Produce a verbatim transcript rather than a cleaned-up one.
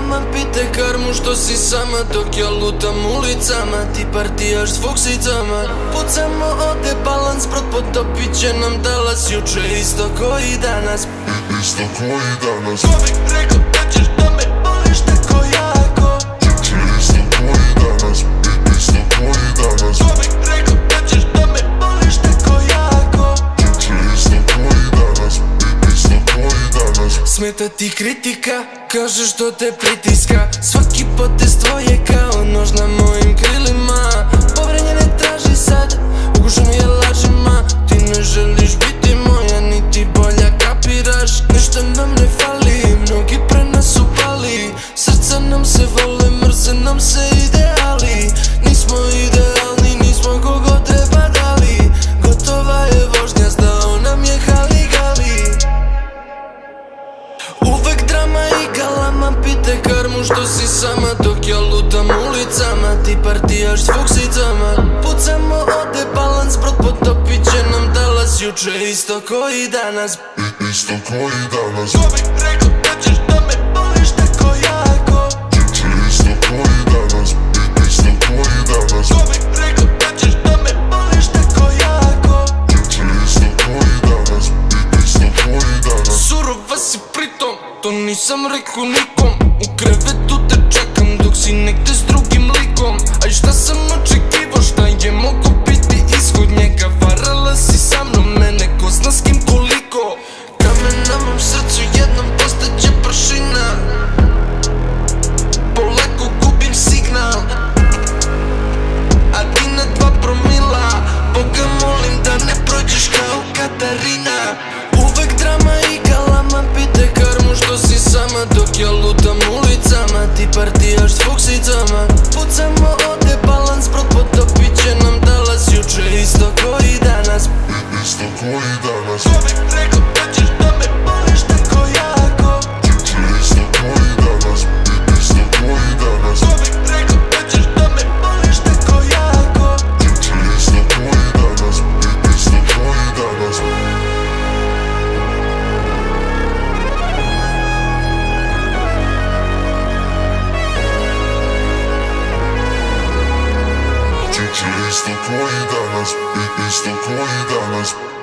Mam pite karmu što si sama dok ja lutam ulicama. Ti partijaš s fuksicama. Pucamo ode balans, brod potopit će nam talas. Juče isto koji danas, isto koji danas. Čovjek rekao da ćeš da me voliš tako jako. Juče isto koji danas, isto koji danas. Čovjek rekao da ćeš da me voliš tako jako. Juče isto koji danas, isto koji danas. Smeta ti kritika, kažeš što te pritiska. Svaki potez tvoje kao nož na mojim krilima. Povrenje ne traži sad, ugušeno je lažima. Ti ne želiš biti moja, niti bolja, kapiraš? Ništa nam ne fali, mnogi pre nas upali. Srca nam se vole, mrze nam se ideali. Nismo idealni, nismo kogo treba dali. Gotova je vožnja, zdao nam je hali gali. Uvek drama i galama, pite karmu što si sama dok ja lutam ulicama. Ti partijaš s fuksicama. Pucamo ode balans, brod potopit će nam talas. Juče isto koji danas, isto koji danas. Čovjek rekao da ćeš da me voliš tako jako. Juče isto koji danas, isto koji danas. Čovjek rekao da ćeš da me voliš tako jako. Juče isto koji danas, isto koji danas. Surova si pritom, to nisam rekao nikom. U krevetu te čekam dok si negde s drugim likom. A i šta sam očekivao, šta je mogo biti ishod njega? Varala si sa mnom, mene ko zna s kim koliko. Kamen na mom srcu jednom postaće prašina. Polako gubim signal, a ti na dva promila. Boga molim da ne prođeš kao Katarina. Uvek drama i galama, pite karmu što si sama dok ja lutam ulicama. Ti partijaš s fuksicama. Pucamo ode balans, brod potopit će nam talas. Juče isto koji danas, isto koji danas. Čovjek rekao da ćeš da me voliš tako jako. Juče isto koji danas, isto koji danas. Čovjek rekao da ćeš da me voliš tako jako. Juče isto koji danas, isto koji danas. Juče isto koji danas, isto koji danas.